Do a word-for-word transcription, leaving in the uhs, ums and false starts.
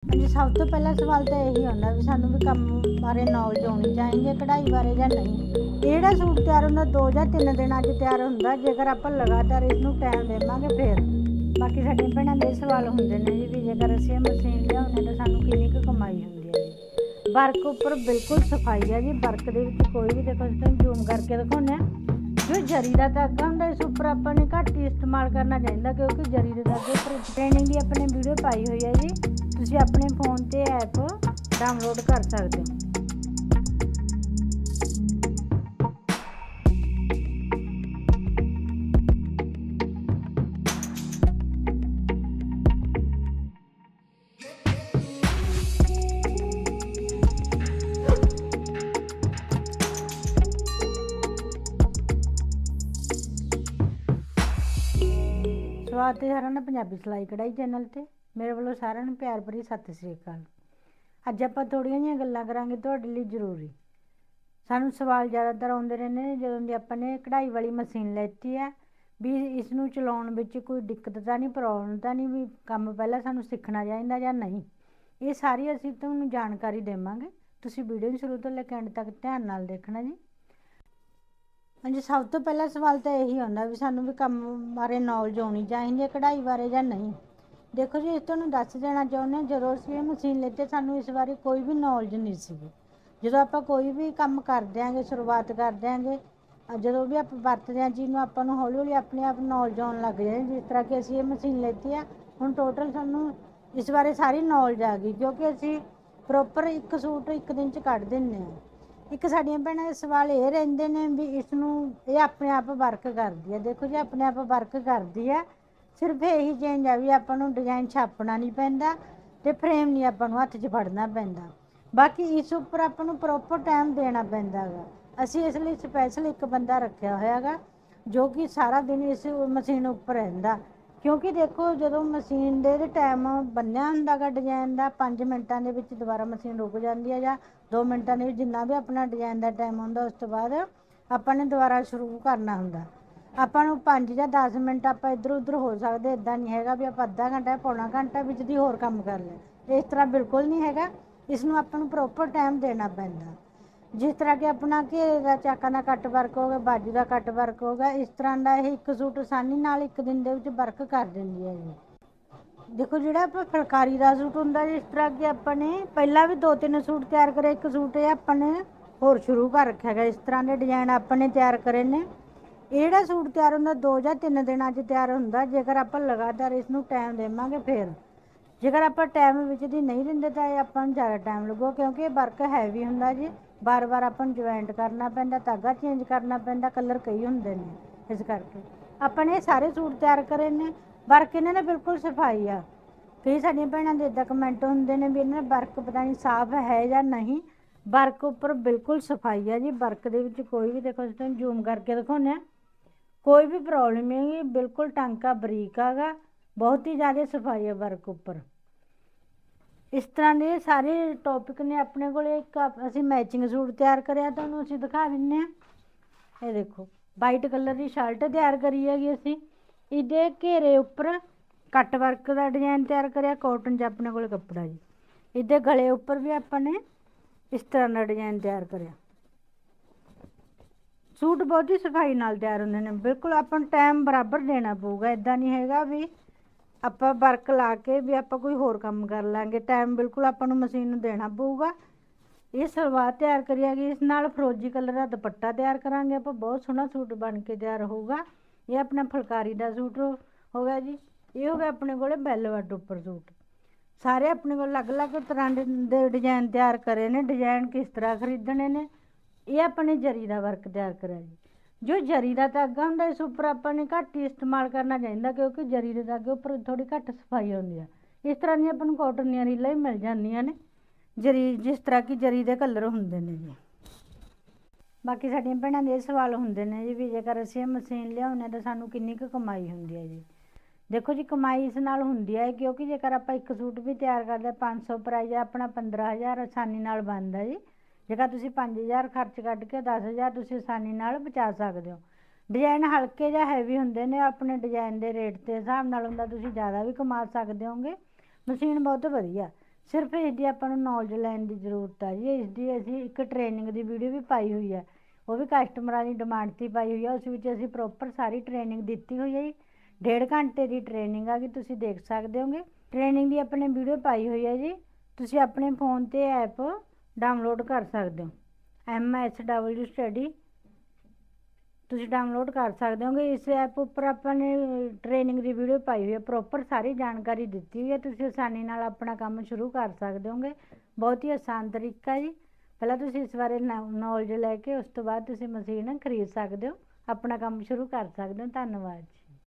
जी सब तो पहला सवाल तो यही होंदा भी सानू भी काम बारे नॉलेज होनी चाहिए कढ़ाई बारे या नहीं। ਜਿਹੜਾ सूट तैयार होंदा दो ਜਾਂ तीन ਦਿਨਾਂ 'ਚ ਤਿਆਰ ਹੁੰਦਾ ਜੇਕਰ ਆਪਾਂ ਲਗਾਤਾਰ इसनू टाइम देवांगे फिर। बाकी साडियां भैणां दे सवाल हुंदे ने जी भी जेकर ਅਸੀਂ ਇਹ ਮਸ਼ੀਨ ਲਿਆਉਂਦੇ ਤਾਂ ਸਾਨੂੰ ਕਿੰਨੀ ਕੁ ਕਮਾਈ ਹੁੰਦੀ ਹੈ ਜੀ। ਵਰਕ ਉੱਪਰ ਬਿਲਕੁਲ ਸਫਾਈ ਹੈ ਜੀ। ਵਰਕ ਦੇ ਵਿੱਚ ਕੋਈ ਵੀ ਦੇਖੋ ਅਸੀਂ ਜ਼ੂਮ ਕਰਕੇ ਦਿਖਾਉਂਦੇ ਹਾਂ जो जरी का धागा होंगे इस उपर अपने घट ही इस्तेमाल करना चाहिए क्योंकि जरी के धागे उपर ट्रेनिंग की अपने वीडियो पाई हुई है जी। तुम अपने फोन से ऐप डाउनलोड कर सकते हो। स्वागत है सारा पंजाबी सिलाई कढ़ाई चैनल ते। मेरे वालों सारिਆਂ ਨੂੰ प्यार भरी सत श्री अकाल। ਅੱਜ ਆਪਾਂ ਥੋੜੀਆਂ ਜਿਹੀਆਂ ਗੱਲਾਂ ਕਰਾਂਗੇ ਤੁਹਾਡੇ ਲਈ ਜ਼ਰੂਰੀ। ਸਾਨੂੰ ਸਵਾਲ ਜ਼ਿਆਦਾਤਰ ਆਉਂਦੇ ਰਹਿੰਦੇ ਨੇ ਜਦੋਂ ਦੀ ਆਪਾਂ ਨੇ ਕਢਾਈ ਵਾਲੀ ਮਸ਼ੀਨ ਲੈਤੀ ਹੈ ਵੀ ਇਸ ਨੂੰ ਚਲਾਉਣ ਵਿੱਚ ਕੋਈ ਦਿੱਕਤ ਤਾਂ ਨਹੀਂ, ਪ੍ਰੋਬਲਮ ਤਾਂ ਨਹੀਂ, ਵੀ ਕੰਮ ਪਹਿਲਾਂ ਸਾਨੂੰ ਸਿੱਖਣਾ ਚਾਹੀਦਾ ਜਾਂ ਨਹੀਂ। ਇਹ ਸਾਰੀ ਅਸੀਂ ਤੁਹਾਨੂੰ ਜਾਣਕਾਰੀ ਦੇਵਾਂਗੇ। ਤੁਸੀਂ ਵੀਡੀਓ ਨੂੰ ਸ਼ੁਰੂ ਤੋਂ ਲੈ ਕੇ ਐਂਡ ਤੱਕ ਧਿਆਨ ਨਾਲ ਦੇਖਣਾ ਜੀ। ਹਾਂਜੀ सब तो पहला सवाल तो यही होंदा भी सानू भी काम बारे नॉलेज होनी चाहिए कढ़ाई बारे या नहीं। देखो जी इस तुहानू दस देना चाहुंदे जदों असीं ये मशीन लेते सानू इस बारे कोई भी नॉलेज नहीं सी। जदों आपां कोई भी काम कर देंगे शुरुआत कर देंगे जदों भी आप वरतदे हां चीज़ नूं आपां नूं हौली हौली अपने आप नॉलेज आउण लग जाए। जिस तरह कि असीं ये मशीन लेती है हुण टोटल सानू इस बारे सारी नॉलेज आ गई क्योंकि असीं प्रॉपर एक सूट एक दिन च कढ दिंदे हां। एक साड़ियां भैणां दे सवाल ये रहिंदे ने भी इसनूं ये अपने आप वर्क करदी है। देखो जी अपने आप वर्क करदी है, सिर्फ यही चेंज है भी आपां नूं डिजाइन छापना नहीं पैंदा ते फ्रेम नहीं आपां नूं हत्थ च फड़ना पैंदा। बाकी इस उपर आपां नूं प्रॉपर टाइम देना पैंदा गा। असीं इस लई स्पैशल एक बंदा रखिया होया गा जो कि सारा दिन इस मशीन उपर रहिंदा क्योंकि देखो जदों मशीन दे टाइम बन्निया हुंदा गा डिजाइन दा पाँच मिनटां दे विच दोबारा मशीन रुक जांदी है जां दो मिनटां दे विच जिन्ना भी अपना डिजाइन दा टाइम हुंदा उस तो बाद आपां ने दोबारा शुरू करना हुंदा। आपां नूं पाँच जां दस मिनट आपां इधर उधर हो सकदे, इदां नहीं हैगा भी आपां अद्धा घंटा पौना घंटा विच दी होर काम कर लिया। इस तरह बिल्कुल नहीं हैगा। इसनूं आपां नूं प्रॉपर टाइम देना पैंदा। जिस तरह कि अपना घेरे का चाकां दा कट वर्क हो गया, बाजू का कट वर्क हो गया, इस तरह का यह एक सूट आसानी नाल एक दिन दे विच वर्क कर दिंदी है जी। देखो जिहड़ा आपां फुलकारी दा सूट हुंदा जिस तरह कि आपां ने पहला भी दो तीन सूट तैयार करे, एक सूट ये आपां ने होर शुरू कर रखिया है। इस तरह के डिजाइन आपां ने तैयार करे ने। ਇਹ ਜਿਹੜਾ सूट तैयार ਹੁੰਦਾ दो ਜਾਂ तीन ਦਿਨਾਂ 'ਚ ਤਿਆਰ ਹੁੰਦਾ ਜੇਕਰ ਆਪਾਂ ਲਗਾਤਾਰ ਇਸ ਨੂੰ ਟਾਈਮ ਦੇਵਾਂਗੇ ਫਿਰ। ਜੇਕਰ ਆਪਾਂ ਟਾਈਮ ਵਿੱਚ ਦੀ ਨਹੀਂ ਦਿੰਦੇ ਤਾਂ ਇਹ ਆਪਾਂ ਨੂੰ ਜ਼ਿਆਦਾ ਟਾਈਮ ਲੱਗੂਗਾ ਕਿਉਂਕਿ ਇਹ ਵਰਕ ਹੈਵੀ ਹੁੰਦਾ ਜੀ। ਬਾਰ ਬਾਰ ਆਪਾਂ ਨੂੰ ਜੁਆਇੰਟ ਕਰਨਾ ਪੈਂਦਾ, ਧਾਗਾ ਚੇਂਜ ਕਰਨਾ ਪੈਂਦਾ, ਕਲਰ ਕਈ ਹੁੰਦੇ ਨੇ। ਇਸ ਕਰਕੇ ਆਪਾਂ ਨੇ ਸਾਰੇ ਸੂਟ ਤਿਆਰ ਕਰੇ ਨੇ। ਵਰਕ ਇਹਨਾਂ ਨੇ ਬਿਲਕੁਲ ਸਫਾਈ ਆ। ਕਈ ਸਾਡੀਆਂ ਭੈਣਾਂ ਦੇ ਇੱਦਾਂ ਕਮੈਂਟ ਹੁੰਦੇ ਨੇ ਵੀ ਇਹਨਾਂ ਦਾ ਵਰਕ ਪਤਾ ਨਹੀਂ ਸਾਫ਼ ਹੈ ਜਾਂ ਨਹੀਂ। ਵਰਕ ਉੱਪਰ ਬਿਲਕੁਲ ਸਫਾਈ ਆ ਜੀ। ਵਰਕ ਦੇ ਵਿੱਚ ਕੋਈ ਵੀ ਦੇਖੋ ਤੁਸੀਂ ਜ਼ੂਮ ਕਰਕੇ ਦਿਖਾਉਂਦੇ ਹਾਂ कोई भी प्रॉब्लम नहीं है। बिल्कुल टांका बरीक आगा, बहुत ही ज़्यादा सफाई है वर्क उपर। इस तरह के सारे टॉपिक ने अपने को एक असी मैचिंग सूट तैयार कराया तो असी दिखा दें। ये देखो वाइट कलर की शर्ट तैयार करी हैगी असी इहदे घेरे उपर कट वर्क का डिजाइन तैयार कराया कॉटन च अपने को कपड़ा जी। इहदे गले उपर भी अपने इस तरह का डिजाइन तैयार कराया। सूट बहुत ही सफाई नाल तैयार होंदे ने। बिल्कुल अपन टाइम बराबर देना पऊगा। इदां नहीं हैगा भी आपां वर्क ला के भी आपां कोई होर काम कर लांगे। टाइम बिल्कुल आपां नूं मशीन नूं देना पऊगा। ये सलवार तैयार करी हैगी, इस नाल फरोजी कलर का दुपट्टा तैयार करांगे आपां। बहुत सोहना सूट बन के तैयार होऊगा। ये अपना फुलकारी का सूट हो गया जी। ये हो गया अपने कोल वेलवेट उपर सूट। सारे अपने कोल अलग अलग तरह के डिजाइन तैयार करे ने। डिजाइन किस तरह खरीदने ने ये अपने जरी का वर्क तैयार करा जी। जो जरी का धागा होंदा इस उपर अपने घट ही इस्तेमाल करना चाहिए क्योंकि जरी के धागे उपर थोड़ी घट सफाई होंदी है। इस तरह दी अपन कॉटन दी रीलां भी मिल जांदियां ने जरी जिस तरह की जरी के कलर होंदे ने जी। बाकी साडियां भैणां दे सवाल होंदे ने जी भी जेकर असीं मशीन लिआउने तो सानूं किन्नी कुछ कमाई हुंदी है जी। देखो जी कमाई इस नाल हुंदी है क्योंकि जेकर आपां एक सूट भी तैयार करदे पाँच सौ प्राइज अपना पंद्रह हज़ार आसानी नाल बनदा जी। जेकर तुसीं पाँच हज़ार खर्च कढ के दस हज़ार तुसीं आसानी नाल बचा सकदे हो। डिजाइन हल्के जां हैवी हुंदे ने अपने डिजाइन के रेट के हिसाब नाल हुंदा तुसीं ज़्यादा भी कमा सकदे होगे। मशीन बहुत वधिया ਸਿਰਫ ਇਹਦੀ ਆਪਾਂ ਨੂੰ ਨੌਲੇਜ ਲੈਣ ਦੀ ਜ਼ਰੂਰਤ ਹੈ ਜੀ। ਇਸ ਦੀ ਅਸੀਂ ਇੱਕ ਟ੍ਰੇਨਿੰਗ ਦੀ ਵੀਡੀਓ ਵੀ ਪਾਈ ਹੋਈ ਹੈ, ਉਹ ਵੀ ਕਸਟਮਰਾਂ ਦੀ ਡਿਮਾਂਡ 'ਤੇ ਪਾਈ ਹੋਈ ਹੈ। ਉਸ ਵਿੱਚ ਅਸੀਂ ਪ੍ਰੋਪਰ ਸਾਰੀ ਟ੍ਰੇਨਿੰਗ ਦਿੱਤੀ ਹੋਈ ਹੈ ਜੀ। ਡੇਢ ਘੰਟੇ ਦੀ ਟ੍ਰੇਨਿੰਗ ਆ ਗਈ, ਤੁਸੀਂ ਦੇਖ ਸਕਦੇ ਹੋਗੇ। ਟ੍ਰੇਨਿੰਗ ਦੀ ਆਪਣੇ ਵੀਡੀਓ ਪਾਈ ਹੋਈ ਹੈ ਜੀ। ਤੁਸੀਂ ਆਪਣੇ ਫ਼ੋਨ 'ਤੇ ਐਪ ਡਾਊਨਲੋਡ ਕਰ ਸਕਦੇ ਹੋ, ਐਮ ਐਸ ਡਬਲਿਊ ਸਟੱਡੀ ਤੁਸੀਂ ਡਾਊਨਲੋਡ ਕਰ ਸਕਦੇ ਹੋਗੇ। ਇਸ ਐਪ ਉੱਪਰ ਆਪਾਂ ਨੇ ਟ੍ਰੇਨਿੰਗ ਦੀ ਵੀਡੀਓ ਪਾਈ ਹੋਈ ਹੈ, ਪ੍ਰੋਪਰ ਸਾਰੀ ਜਾਣਕਾਰੀ ਦਿੱਤੀ ਹੋਈ ਹੈ। ਤੁਸੀਂ ਆਸਾਨੀ ਨਾਲ ਆਪਣਾ ਕੰਮ ਸ਼ੁਰੂ ਕਰ ਸਕਦੇ ਹੋਗੇ। ਬਹੁਤ ਹੀ ਆਸਾਨ ਤਰੀਕਾ ਜੀ। ਪਹਿਲਾਂ ਤੁਸੀਂ ਇਸ ਬਾਰੇ ਨੌਲੇਜ ਲੈ ਕੇ ਉਸ ਤੋਂ ਬਾਅਦ ਤੁਸੀਂ ਮਸ਼ੀਨ ਖਰੀਦ ਸਕਦੇ ਹੋ, ਆਪਣਾ ਕੰਮ ਸ਼ੁਰੂ ਕਰ ਸਕਦੇ ਹੋ। ਧੰਨਵਾਦ ਜੀ।